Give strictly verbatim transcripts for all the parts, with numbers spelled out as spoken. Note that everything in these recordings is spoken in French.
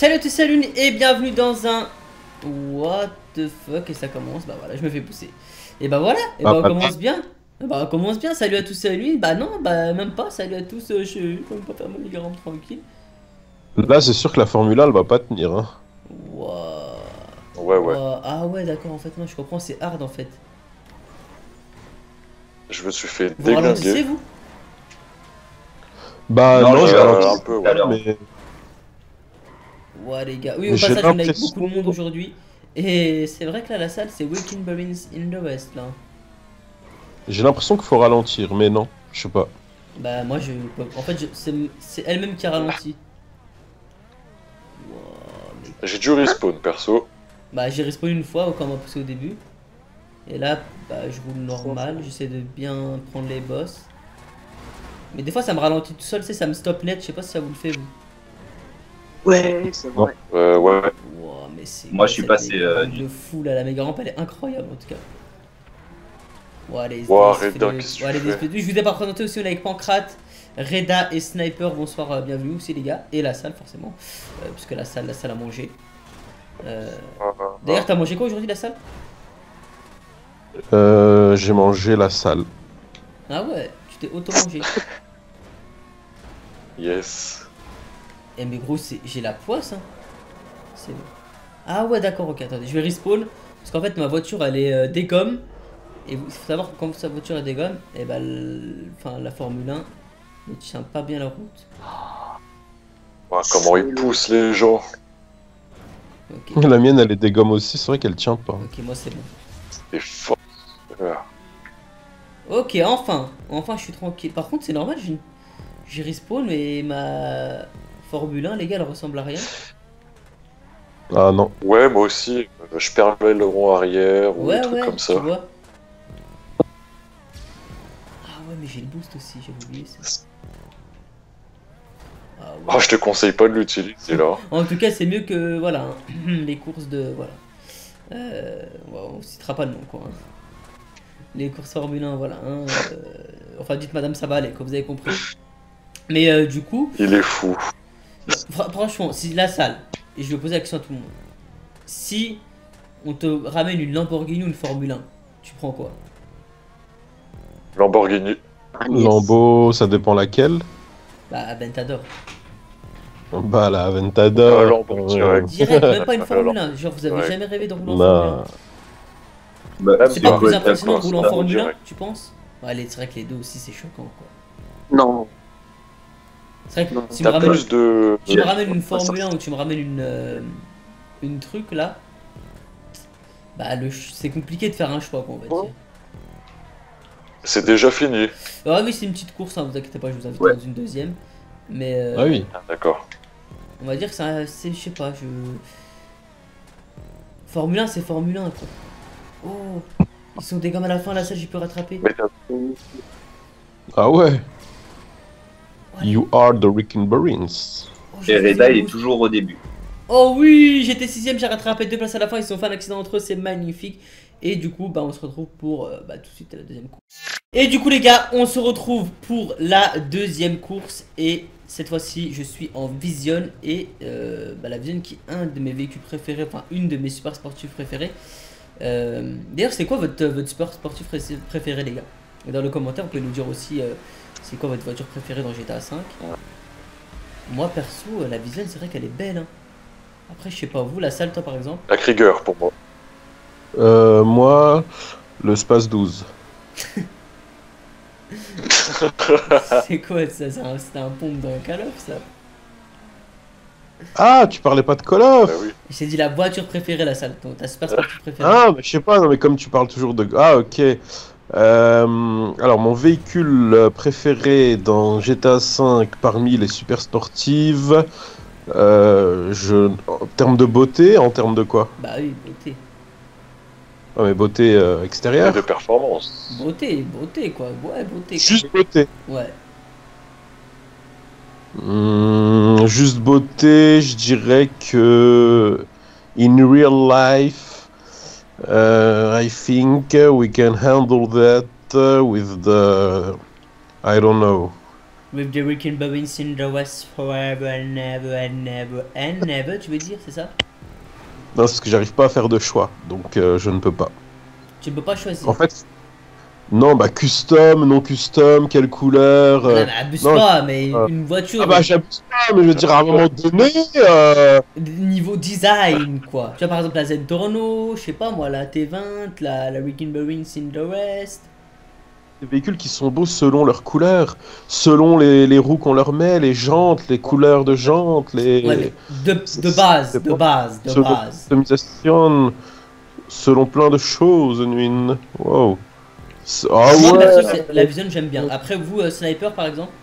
Salut à tous, salut et bienvenue dans un What the fuck. Et ça commence, bah voilà, je me fais pousser. Et bah voilà, et bah Ah, on pas commence bien. Et bah on commence bien, salut à tous, salut. Bah non, bah même pas, salut à tous, euh, je vais même pas faire mon ligarambe tranquille. Là, c'est sûr que la Formule un, elle va pas tenir. Hein. Wouah. Ouais, ouais. Wouah. Ah ouais, d'accord, en fait, non, je comprends, c'est hard en fait. Je me suis fait Vous ralentissez, déglinguer. vous? Bah Non, non, j'ai je Euh, ralentis un ralenti peu, tout à ouais. l'heure. mais Ouais, les gars, oui, mais au j'ai passage, on est avec beaucoup de l'impression. monde aujourd'hui. Et c'est vrai que là, la salle, c'est Waking Barons in the West là. J'ai l'impression qu'il faut ralentir, mais non, je sais pas. Bah moi je... En fait je- c'est c'est elle-même qui a ralenti. Wow, mais... J'ai dû respawn, perso. Bah j'ai respawn une fois quand on m'a poussé au début. Et là bah je roule normal, j'essaie de bien prendre les boss. Mais des fois ça me ralentit tout seul, tu sais, ça me stop net, je sais pas si ça vous le fait vous. Ouais, c'est vrai. Euh, ouais. Wow, mais c'est Moi, quoi je suis cette passé, méga euh, rampe du- de fou là, la méga rampe elle est incroyable en tout cas. Wow, allez, Wow, S D S, Reda, fais-le. qu'est-ce que Ouais, tu allez, fais? S D S. Je vous ai pas présenté aussi, on est avec Pancrate, Reda et Sniper, bonsoir, euh, bienvenue aussi les gars. Et la salle forcément, euh, puisque la salle, la salle a mangé. Euh... D'ailleurs, t'as mangé quoi aujourd'hui la salle? Euh, j'ai mangé la salle. Ah ouais, tu t'es auto-mangé. Yes. Eh mais gros, c'est... j'ai la poisse hein. C'est bon. Ah ouais d'accord, ok, attendez, je vais respawn. Parce qu'en fait ma voiture elle est euh, dégomme. Et il faut savoir que quand sa voiture est dégomme, et bah l- enfin, la Formule un ne tient pas bien la route. Ouais, comment ils poussent les gens. Ok, La mienne, elle est dégomme aussi, c'est vrai qu'elle tient pas. ok, moi c'est bon. C'est fort. Euh, Ok, enfin, enfin je suis tranquille. Par contre c'est normal, j'ai une... j'ai respawn mais ma Formule un les gars elle ressemble à rien. Ah non. Ouais, moi aussi. euh, Je perds l'aileron arrière ou Ouais des trucs ouais, comme tu ça. vois. Ah ouais mais j'ai le boost aussi, j'ai oublié ça. Ah ouais. Oh, je te conseille pas de l'utiliser là. En tout cas, c'est mieux que voilà hein, les courses de voilà. Euh, ouais, on citera pas le nom quoi. Hein. Les courses Formule un, voilà. Hein, euh, enfin, dites Madame ça va aller, comme vous avez compris. Mais euh, du coup, Il est fou. fr- franchement, si la salle, et je vais poser la question à tout le monde, si on te ramène une Lamborghini ou une Formule un, tu prends quoi? Lamborghini. Lambeau, ça dépend laquelle. Bah, Aventador. Bah la Ah, Aventador. Lambo, euh, direct. Direct, même pas une Formule un. Genre, vous avez Ouais. jamais rêvé de rouler en Formule un? Nah. Bah, Même C'est pas. pas plus quoi, impressionnant de d'accord, rouler en ça, Formule un, direct. tu penses? Ouais, allez, c'est vrai que les deux aussi, c'est choquant quoi. Non. C'est vrai que Non. si tu me T'as ramènes, plus de. tu me J'ai- ramènes une Formule un ou tu me ramènes une, euh, une truc là, bah le ch- c'est compliqué de faire un choix quoi, on va Ouais. dire. C'est déjà fini. Ah oui, c'est une petite course, hein, vous inquiétez pas, je vous invite Ouais. dans une deuxième. Mais euh, Ah oui. Ah, d'accord. on va dire que ça, c'est, je sais pas, je... Formule un, c'est Formule un quoi. Oh, ils sont des gammes à la fin, là, ça j'ai pu rattraper. Mais t'as- Ah ouais. Ouais. You are the Rick and Barons. Oh, j'ai Et fait Reda, des il est boosts. toujours au début. Oh oui, j'étais sixième, j'ai rattrapé deux places à la fin, ils se sont fait un accident entre eux, c'est magnifique. Et du coup, bah on se retrouve pour euh, bah, tout de suite la deuxième course. Et du coup les gars, on se retrouve pour la deuxième course. Et cette fois-ci, je suis en Vision. Et euh, bah, la Vision qui est un de mes véhicules préférés, enfin une de mes super sportifs préférés. Euh, D'ailleurs, c'est quoi votre, votre super sportif pré- préféré les gars? Et dans le commentaire, vous pouvez nous dire aussi euh, c'est quoi votre voiture préférée dans G T A cinq. Moi perso, euh, la Vision c'est vrai qu'elle est belle hein. Après, je sais pas, vous, la salle, toi par exemple? La Krieger pour moi. Euh, moi, le Space douze. C'est quoi ça? C'est un, c'était un pompe dans Call of ça? Ah, tu parlais pas de Call of. Bah oui. J'ai dit la voiture préférée, la salle, donc ta super sportif préférée. Ah, mais je sais pas, non, mais comme tu parles toujours de... Ah, ok. Euh, alors, mon véhicule euh, préféré dans G T A cinq parmi les super sportives, euh, je... en termes de beauté, en termes de quoi? Bah oui, beauté. Ah, mais beauté euh, Et extérieure? de performance. Beauté, beauté quoi. Ouais, beauté. Quoi. Juste beauté. Ouais. Hmm, juste beauté, je dirais que... In real life, uh, I think we can handle that uh, with the... I don't know. With the weekend bobbins in the west forever and never and never and never, tu veux dire, c'est ça? Non, c'est parce que j'arrive pas à faire de choix, donc euh, je ne peux pas. Tu ne peux pas choisir. En fait, non, bah custom, non custom, quelle couleur. euh, Non, mais abuse non, pas, mais euh, une voiture. Ah bah j'abuse pas, mais je veux dire à un moment donné. Euh... Niveau design, quoi. Tu vois, par exemple, la Z-Torno, je sais pas moi, la T vingt, la, la Weekend Bobbins in the west. Des véhicules qui sont beaux selon leur couleur, selon les, les roues qu'on leur met, les jantes, les couleurs de jantes, les. Ouais, mais de, de base, c'est de pas- base, de selon base. l'optimisation, selon plein de choses, Nuin. Wow. C'est- Ah Moi, perso, ouais. c'est- la Vision, j'aime bien. Après, vous, euh, Sniper, par exemple.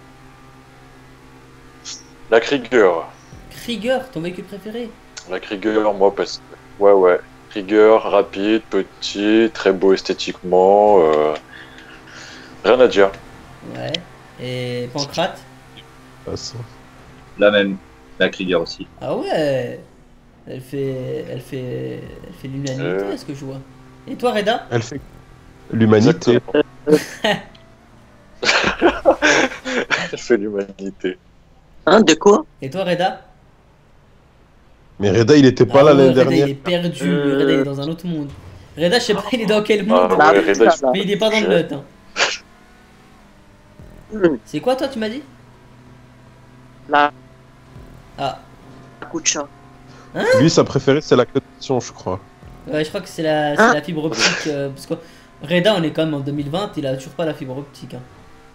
La Krieger. Krieger, ton véhicule préféré. La Krieger, moi, parce que. Ouais, ouais. Krieger, rapide, petit, très beau esthétiquement. euh, Rien à dire. Ouais. Et Pancrate. Ah, ça. La même, la Krieger aussi. Ah ouais. Elle fait, elle fait, elle fait l'unanimité, Euh. ce que je vois. Et toi, Reda? Elle fait l'humanité. Elle fait l'humanité. Hein, de quoi? Et toi, Reda? Mais Reda, il était pas Ah là ouais, l'année Reda, dernière. il est perdu. Euh. Reda, il est dans un autre monde. Reda, je sais pas, il est dans quel Ah, monde. Bah, ouais, Reda, là, Mais il est pas dans le lot. Hein. Hmm, C'est quoi, toi, tu m'as dit? La Ah. Kucha. Lui, sa préférée, c'est la connexion, je crois. Ouais, je crois que c'est la, c'est Hein la fibre optique. euh, parce que Reda, on est quand même en deux mille vingt, il a toujours pas la fibre optique. Hein.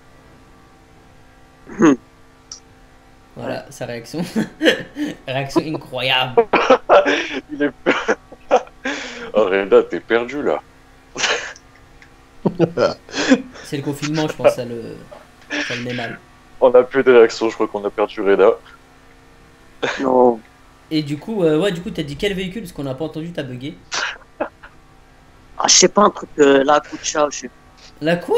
Hmm. Voilà, sa réaction. Réaction incroyable. Il est. Oh, Reda, t'es perdu là. C'est le confinement, je pense, ça le, ça le met mal. On a plus de réactions, je crois qu'on a perdu Reda. Non. Et du coup, euh, ouais, du coup, t'as dit quel véhicule? Parce qu'on n'a pas entendu, t'as bugué. Ah, je sais pas, un truc, euh, la Kucha, je sais pas. La quoi?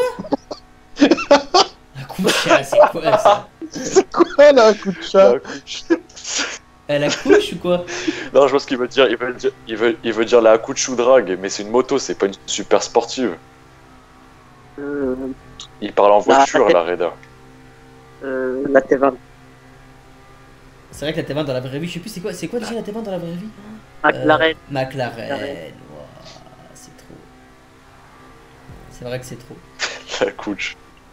La couche, c'est quoi ça? C'est quoi là, coup de chat? Elle la couche ou quoi? Non, je vois ce qu'il veut dire. Il veut dire, il veut, il veut dire la Akuchu Drag, mais c'est une moto, c'est pas une super sportive. Euh, Il parle en voiture, La- là, Reda. euh, la T vingt. C'est vrai que la T vingt dans la vraie vie, je sais plus c'est quoi, c'est quoi déjà la T vingt dans la vraie vie? McLaren. Euh, McLaren. McLaren. Ouah, c'est trop. C'est vrai que c'est trop. La Akuchu.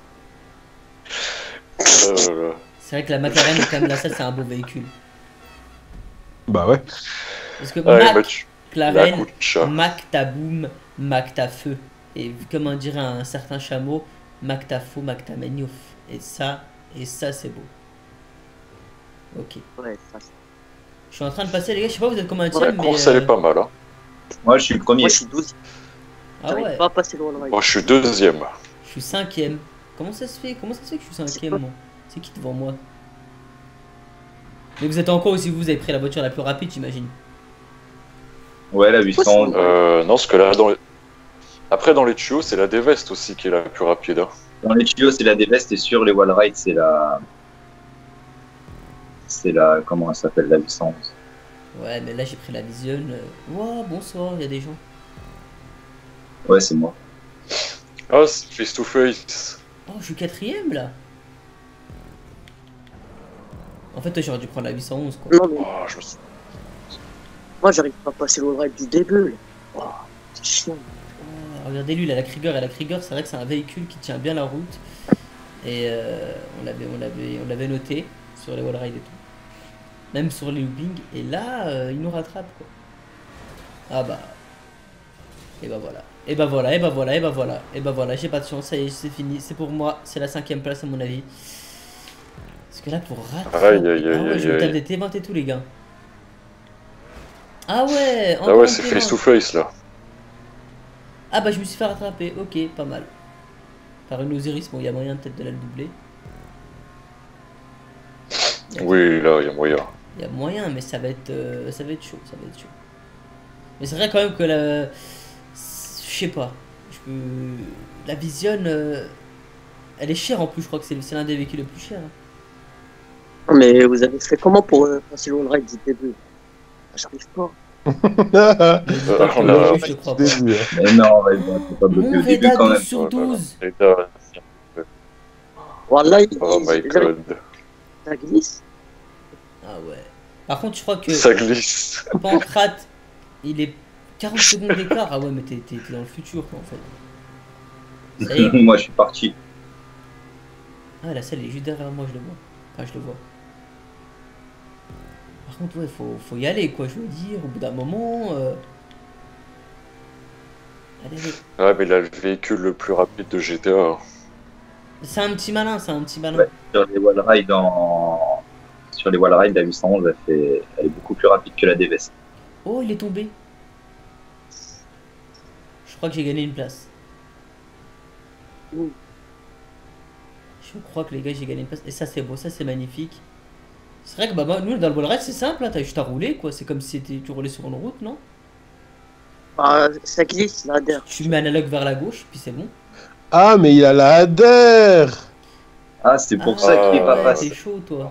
Oh là là. C'est vrai que la McLaren, quand même, la seule, c'est un beau véhicule. Bah ouais. Parce que Ouais, bah, tu- la McLaren, Akucha. Mac ta boum, Mac ta feu. Et comme on dirait un certain chameau, Mac ta fou, Mac ta maniouf. Et ça, et ça, c'est beau. Ok. Ouais, ça, c'est- Je suis en train de passer, les gars, je sais pas, vous êtes combien de La tiers, mais. course, elle euh, est pas mal, hein. Moi, je suis le premier. Moi, je suis douze. Ah J'arrive ouais, pas à passer loin de Moi, je suis deuxième. je suis cinquième. Comment ça se fait? Comment ça se fait que je suis cinquième, moi? C'est qui devant moi? Mais vous êtes en quoi aussi? Vous avez pris la voiture la plus rapide, j'imagine. Ouais, la huit cent. Euh, non, parce que là, dans les... Après, dans les tuyaux, c'est la Devest aussi qui est la plus rapide. Hein. Dans les tuyaux, c'est la Devest et sur les wall rides, c'est la. C'est la. Comment elle s'appelle, la huit cent onze. Ouais, mais là j'ai pris la Vision. euh, Ouah, bonsoir, il y a des gens. Ouais, c'est moi. Ah, c'est face to face. Oh, je suis quatrième là. En fait, j'aurais dû prendre la huit cent onze quoi. Non, mais Oh, je me suis... moi, j'arrive pas à passer le ride du début. Là. Oh, c'est chiant. Ah, regardez lui, il a la Krieger. Et la Krieger, c'est vrai que c'est un véhicule qui tient bien la route. Et euh, on l'avait on l'avait, on l'avait noté sur les wall rides et tout. Même sur les loopings. Et là, euh, il nous rattrape quoi. Ah bah. Et bah voilà. Et bah voilà, et bah voilà, et bah voilà. Et bah voilà, j'ai pas de chance, ça y est, c'est fini. C'est pour moi, c'est la cinquième place à mon avis. Parce que là, pour rattraper. Aïe, aïe, Ah aïe, ouais, je me aïe, tape aïe. des T vingt et tout, les gars. Ah ouais, Ah encore ouais, une c'est T face vingt. to face, là. Ah bah, je me suis fait rattraper, ok, pas mal. Par une Osiris, bon, il y a moyen peut-être de la doubler. Oui, là, il y a moyen. Il y a moyen, mais ça va être, euh, ça va être chaud, ça va être chaud. Mais c'est vrai quand même que la, je sais pas, je peux, la Vision, euh, elle est chère en plus. Je crois que c'est c'est l'un des véhicules les plus chers. Non, mais vous avez fait comment pour euh, passer le ride du début? J'arrive pas. Mais pas que on le a- début, je crois pas. Début, hein. Mais non, ouais, bon, t'es pas bloqué Mon au début Reda quand même. douze sur douze. Reda, Voilà, il Oh my god. ça glisse. Ah ouais. Par contre, je crois que Ça glisse. Pancrate, il est quarante secondes d'écart. Ah ouais, mais t'es t'es- t'es dans le futur, quoi, en fait. Ça y est. Moi, je suis parti. Ah, la salle est juste derrière moi, je le vois. Enfin, je le vois. Par contre, ouais, faut, faut y aller, quoi, je veux dire. Au bout d'un moment. Euh... Allez, allez. Ouais, mais il a le véhicule le plus rapide de G T A. C'est un petit malin, c'est un petit malin. Ouais, sur les wall rides en... Sur les wall rides, la huit cent onze, elle, fait... elle est beaucoup plus rapide que la D V S. Oh, il est tombé. Je crois que j'ai gagné une place. Ouh. Je crois que les gars, j'ai gagné une place. Et ça, c'est beau, ça, c'est magnifique. C'est vrai que bah, bah, nous, dans le wall ride, c'est simple, hein, t'as juste à rouler, quoi. C'est comme si t'étais- tu roulais sur une route, non? Ah, ça glisse, là, derrière. Tu mets analogue vers la gauche, puis c'est bon. Ah, mais il a la A D R. Ah, c'est pour Ah, ça qu'il est ouais, pas ouais, passé. t'es chaud, toi.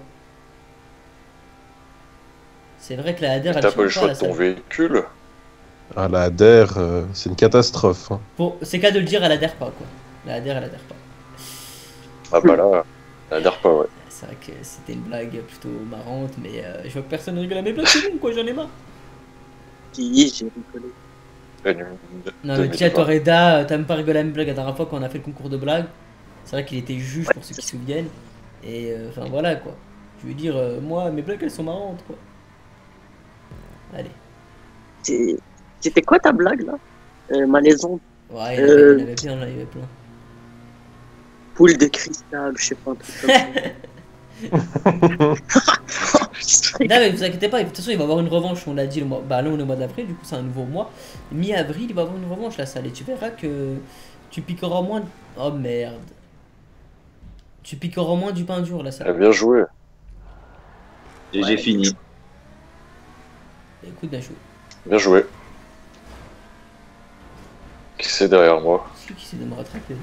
C'est vrai que la A D R, elle T'as pas le tient choix la de ton salle. véhicule. Ah, la A D R, euh, c'est une catastrophe. hein. Bon, c'est qu'à de le dire, elle adhère pas, quoi. La A D R, elle adhère pas. Ah bah là, ça adhère pas, ouais. C'est vrai que c'était une blague plutôt marrante, mais euh, je vois que personne ne rigole à mes blagues, c'est bon, quoi, j'en ai marre. Qui j'ai rigolé. Une- Non, mais deux mille tiens, vingt. toi, Reda, euh, t'as même pas rigolé à mes blagues la dernière fois quand on a fait le concours de blagues. C'est vrai qu'il était juge pour ceux qui se souviennent. Et euh, enfin, voilà, quoi. Je veux dire, euh, moi, mes blagues, elles sont marrantes, quoi. Allez. C'est- C'était quoi ta blague, là euh, Malaisante, Ouais, il y en avait, Euh. il y en avait plein, là, il y en avait plein. poule de cristal, je sais pas, un truc comme ça. Non, mais vous inquiétez pas, de toute façon, il va avoir une revanche, on l'a dit le mois. Bah, là, on est au mois d'avril, du coup, c'est un nouveau mois. Mi-avril, il va avoir une revanche, la salle. Et tu verras que tu piqueras moins. de- Oh merde. Tu piqueras moins du pain dur, la Ah, salle. bien joué. Et Ouais. j'ai fini. Écoute, bien joué. Bien joué. Qui c'est derrière moi? C'est qui qui essaie de me rattraper là?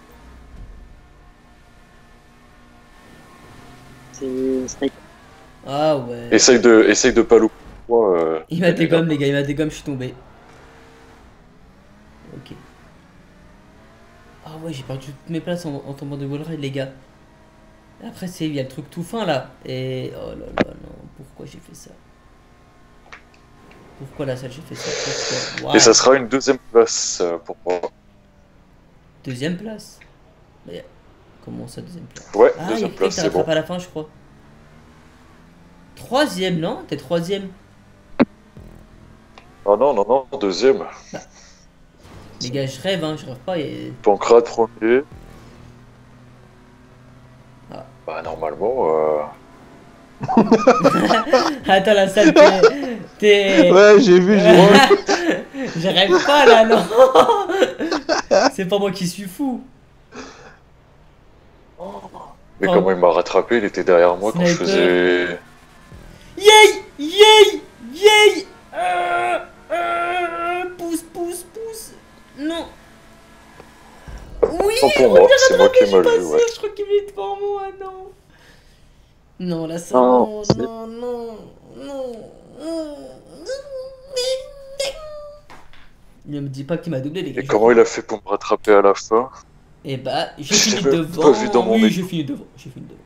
C'est Sniper. Ah ouais. Essaye de, essaye de pas louper. Moi, euh, Il m'a dégomme, les gars, il m'a dégomme, je suis tombé. Ok. Ah ouais, j'ai perdu toutes mes places en, en tombant de wall ride, les gars. Et après, c'est il y a le truc tout fin là. Et oh là là, non, pourquoi j'ai fait ça? Pourquoi la salle j'ai fait ça? Pourquoi? Et ça Waouh. sera une deuxième place euh, pour moi. Deuxième place. Mais comment ça, deuxième place? Ouais, Ah, il y a deuxième quelqu'un place, qui t'a c'est bon. rattrapé à la fin, je crois. Troisième, non? T'es troisième. Oh non, non, non, deuxième. Les gars, je rêve, hein, je rêve pas. Et... Pancrate premier. Ah. Bah normalement, euh... Attends, la salle, t'es. t'es- Ouais, j'ai vu, j'ai vu. Je rêve pas là, non. C'est pas moi qui suis fou. mais Oh. comment il m'a rattrapé, il était derrière moi quand je Sniper. faisais... Yay! Yay! Yay! Euh, euh, pousse, pousse, pousse. Non. Oui! Non, pour moi, c'est moi qui ai mal Pas joué, ouais. sûr, je crois qu'il est devant moi, non. Non, là, ça. Non, Non, c'est- non, non, non. non. Ne me dis pas qu'il m'a doublé, les gars. Et comment il a fait pour me rattraper à la fin? Et bah, j'ai Je fini l'ai même devant. pas vu dans mon Oui, écran. j'ai fini devant. J'ai fini devant.